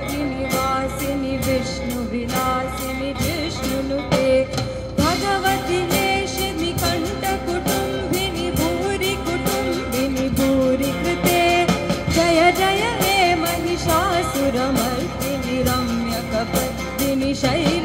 वासिनि वासिनि विष्णु विलासिनि जिष्णुनुते भगवति हेशिनि कण्ठकुटुम्बिनि भूरि कुटुम्बिनि भूरि कृते जय जय हे महिषासुरमर्दिनि रम्यकपद्दिनि शैल